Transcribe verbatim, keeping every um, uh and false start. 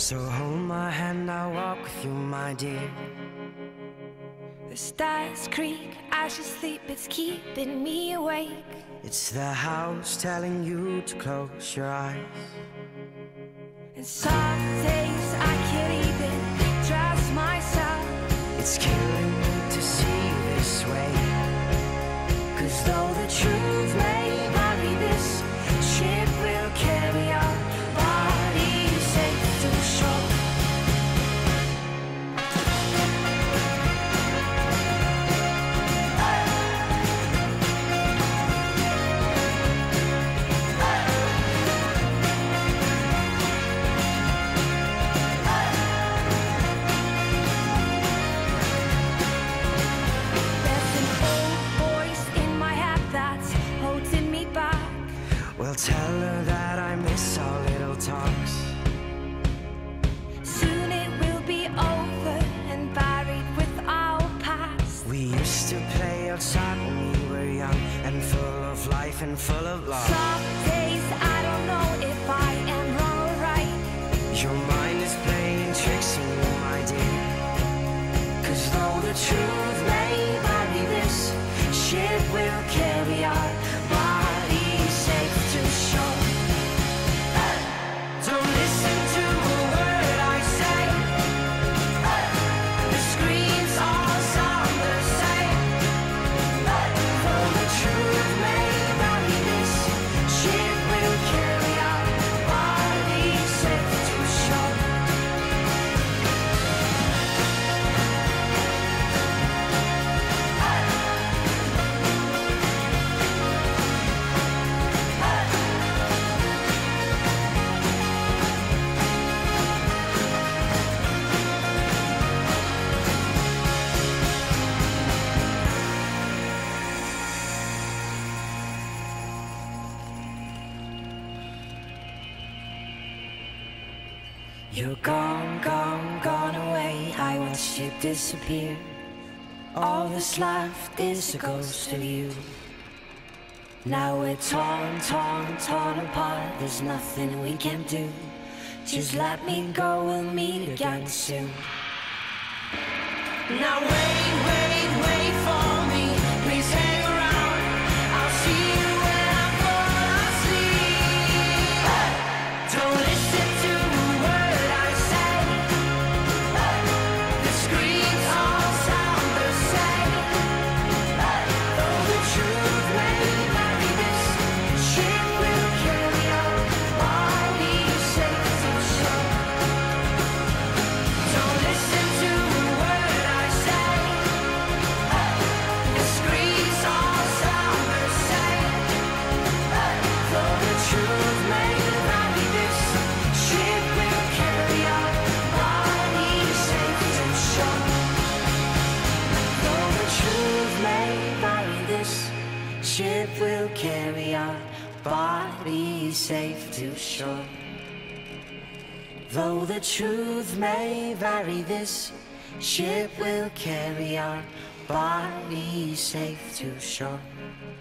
So hold my hand, I'll walk with you, my dear. The stars creak as you sleep, it's keeping me awake. It's the house telling you to close your eyes. And some days I can't even trust myself. It's killing me to see you this way. Cause though the truth may vary, this ship will carry our bodies safe to shore. Well, tell her that I miss our little talks. Soon it will be over and buried with our past. We used to play outside when we were young and full of life and full of love. Some days I don't know if I am wrong or right. Your mind is playing tricks on you, my dear. Cause though the truth may vary, this ship will carry our bodies safe to shore. Don't listen to a word I say. The screams all sound the same. Though the truth may vary, this ship will carry our bodies safe to shore. You're gone, gone, gone away. I watched you disappear. All that's left is a ghost of you. Now we're torn, torn, torn apart. There's nothing we can do. Just let me go, we'll meet again soon. Now wait, wait, wait for me. Please hang around. I'll see you when I fall asleep. Don't listen to a word I say. The screams all sound the same. Though the truth may vary, this ship will carry our bodies safe to shore. Don't listen to a word I say. The screams all sound the same. Though the truth may vary, this ship will carry our bodies safe to shore. Though the truth may vary, this ship will carry our bodies safe to shore. Though the truth may vary, this ship will carry our bodies safe to shore.